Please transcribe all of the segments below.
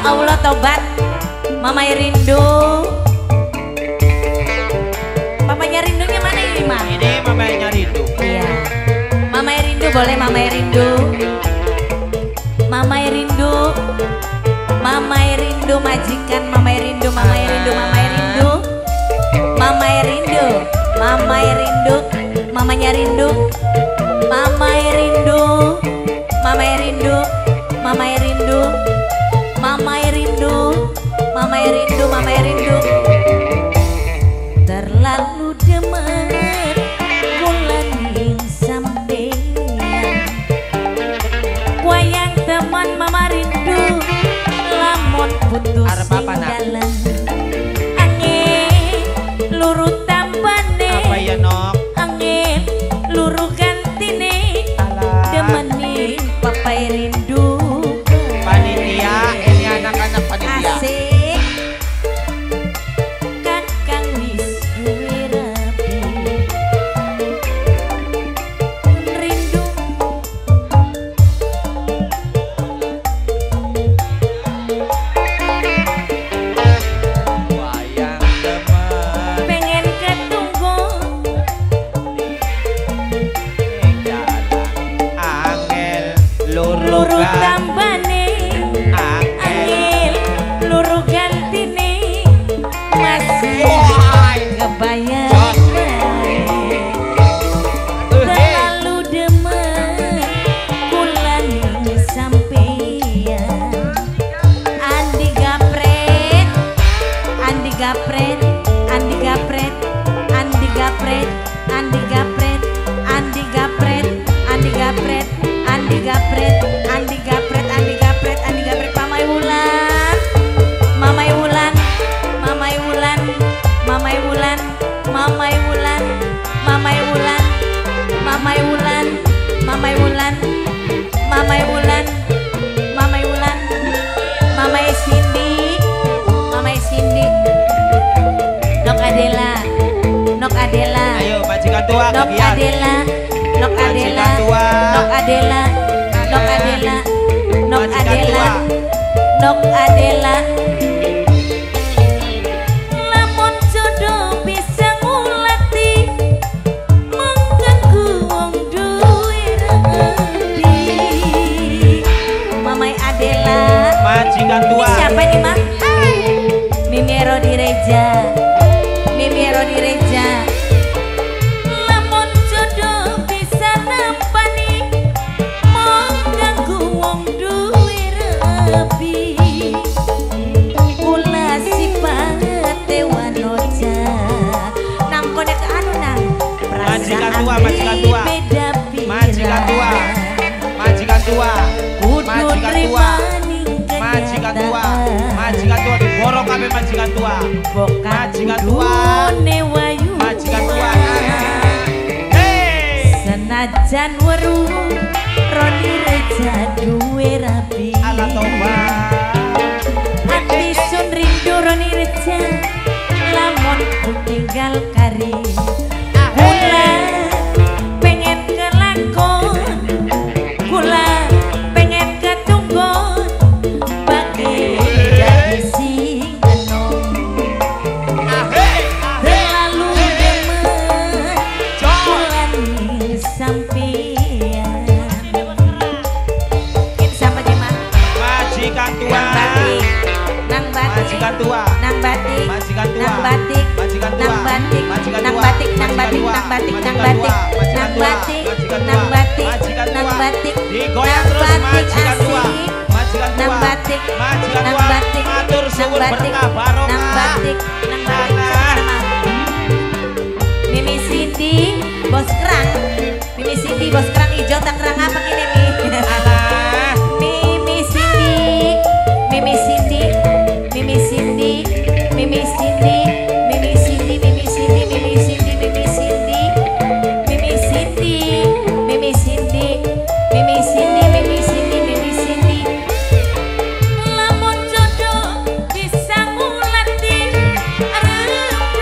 Allah tobat. Mama Rindu. Papanya Rindunya mana ini, Ma? Ini mamanya Rindu. Iya. Mama Rindu boleh, Mama Rindu. Mama Rindu. Mama Rindu majikan, Mama Rindu, Mama Rindu, Mama Rindu. Mama Rindu. Mama Rindu. Mamanya Rindu. Mama Rindu. Mama Rindu. Mama Rindu. Mama Rindu. Mama Rindu. Mama Rindu. Terlalu demen bulan ing sampean. Wayang teman Mama Rindu lamun putus tinggalan. Angin luru tambane. Apa ya nok? Angin luru gantine. Demenin Papai Rindu. Panitia, ini anak-anak panitia. Asik. Kakang wis duwe rapi. Rindu. Wayang teman Pengen ketunggu. jalan angel luru Luru tambane. angel. Angin luru gantine. Masih kebayang bae. Terlalu demen bulan ini sampeyan. Andi Gapret, Andi Gapret, Andi Gapret, Andi Gapret, Andi Gapret, Andi Gapret, Andi Gapret, Andi Gapret, Andi Gapret, Andi Gapret, Andi Gapret, Mamai Wulan, Mamai Wulan, Mamai Wulan, Mamai Wulan, Mamai Wulan, Mamai Wulan, Mamai Wulan, Mamai Wulan, Mamai Wulan, Mamai Wulan, Mamai Cindy, Mamai Cindy, Nok Adela, Nok Adela, Ayo majikan tua Nok kegiatan. Adela, Nok Adela, Majikan tua. Nok Adela, Nok Adela, Nok Majikan Adela, tua. Nok Adela. Lamun jodoh bisa ngulati, mengganggu wong duwe rapi. Mamai Adela. Majikan Ini tua. siapa nih, Mak? Mimi Rodi Reja. Mimi Rodi Reja. Lamun jodoh bisa nampani, mengganggu wong duwe rapi. Kula sipate wanoja. Nang kone ke anu nang. Majikan tua, majikan tua. Beda Majikan tua. pikiran. Majikan tua. Kudu Majikan tua. nrimaning Majikan tua. kenyataan. Majikan tua diborong kabeh majikan tua. Bokat Majikan tua. kudune wayu. Majikan tua. Hei. Senajan weru Roni Reja duwe rapi. Ala tobat. Ati sun rindu Roni Reja lamun ku tinggal kari. Kula pengen kelakon, kula pengen ketunggon, bagi jadi sing enom. Terlalu demen bulan ini sampeyan. Kita siapa nih, Mak? Majikan tua. Nang batik, nang batik, Majikan tua. nang batik, Majikan tua. nang batik, Majikan tua. nang batik, Majikan nang tua. batik, nang batik, Majikan nang batik, tua. nang Majikan batik, tua. nang Majikan batik, tua. nang batik, Majikan nang tua. batik, Digoyang nang terus batik majikan tua. asik, Majikan nang tua. batik, Majikan nang tua. batik, Matur nang suwun batik, berkah barokah. nang batik, nang batik. Nah. Mimi Cindy, bos kerang, Mimi Cindy, bos kerang hijau tak kerang apa ini Mi? Alah. Mimi Cindy, Mimi Cindy, Mimi Cindy, Mimi Cindy, Mimi Cindy, Mimi Cindy, Mimi Cindy, Mimi Cindy, Mimi Cindy, Mimi Cindy, Mimi Cindy, Mimi Cindy, Mimi Cindy. Lamun jodoh bisa ngulati, arep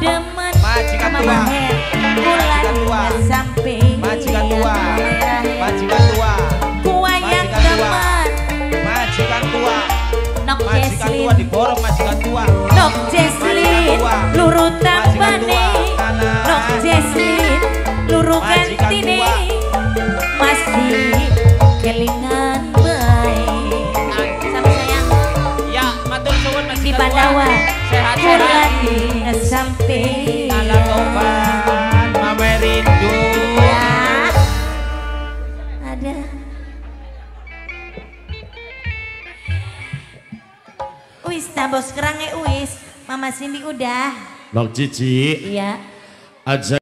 demen Majikan sama tua. Baher bulan Majikan tua. sampai Majikan tua. Majikan tua. kuayang Majikan tua. demen Majikan tua. Nok Majikan tua Jesslyn diborong majikan tua. Nok Jesslyn luru tambane Nok Jesslyn luru Majikan gantine tua. masih kelingan baik sama sayang Ya, matur suwun di majikan tua. Pandawa Sehat-sehat. bulan sampai Ala tobat, mame rindu. ya ada wis tabos kerangnya wis Mama Cindy udah Nok Cici iya aja